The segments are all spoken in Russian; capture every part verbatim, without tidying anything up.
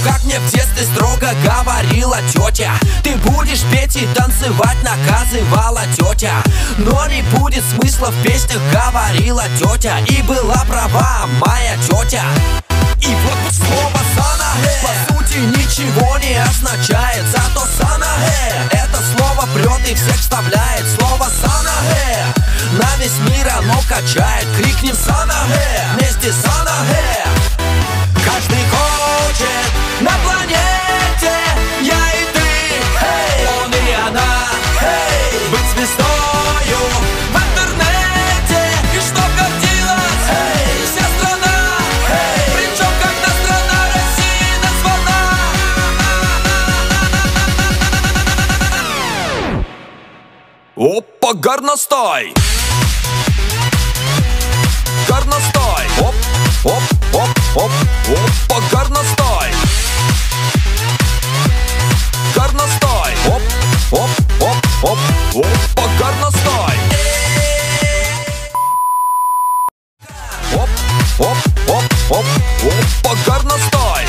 как мне в детстве строго говорила тетя: ты будешь петь и танцевать, наказывала тетя. Но не будет смысла в песнях, говорила тетя. И была права моя тетя. И вот слово санахэ по сути ничего не означает, зато санахэ это слово прет и всех вставляет. Слово санахэ на весь мир оно качает. Крикнем санахэ вместе санахэ. Каждый хочет на планете, я и ты, hey, он и она, hey, быть звездою в интернете. И что гордилась, hey, вся страна, hey, причем когда страна России названа. Опа, горностай! Горностай! Оп, оп, оп, оп, опа, горностай! Горностай! Оп, оп, оп, оп, опа, горностай! Оп, оп, оп, оп, опа, горностай!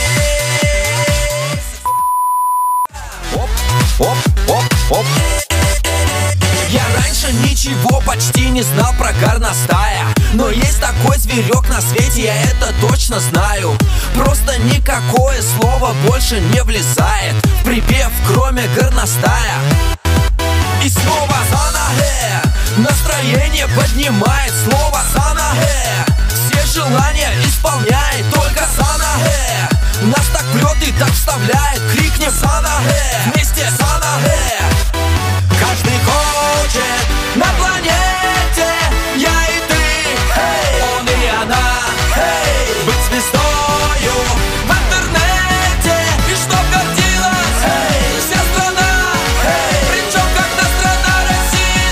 Оп, оп, оп, оп. Я раньше ничего почти не знал про горностая, но есть такой зверек на свете, я это точно знаю. Просто никакое слово больше не влезает в припев, кроме горностая. И снова санахэ настроение поднимает. Слово санахэ все желания исполняет. Только санахэ нас так прет и так вставляет. Крикнем санахэ вместе санахэ. Каждый хочет на планете, я и ты, hey, он и она, hey, быть звездою в интернете. И что гордилась, hey, вся страна, hey, причем когда страна России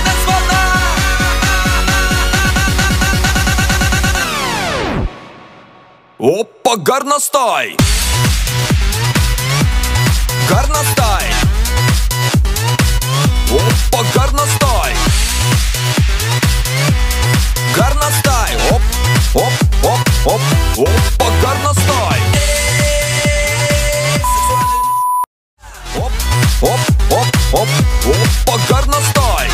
названа. Опа, горностай! Горностай! Опа, горностай! Горностай! Оп, оп, оп, оп, опа, горностай! Оп, оп, оп, оп, опа, горностай!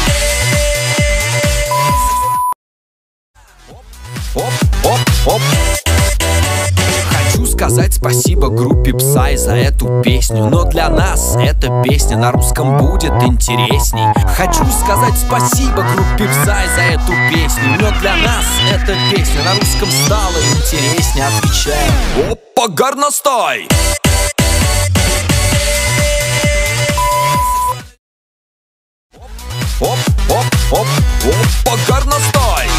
Оп, оп, оп. Хочу сказать спасибо группе Psy за эту песню, но для нас эта песня на русском будет интересней. Хочу сказать спасибо группе Psy за эту песню, но для нас эта песня на русском стала интересней. Отвечаю. Опа, горностай! Оп, оп, оп, опа, горностай!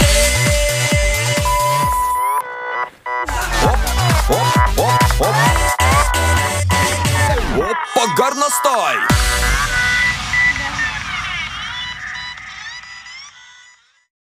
Оп, оп, оп, оп. Опа, горностай!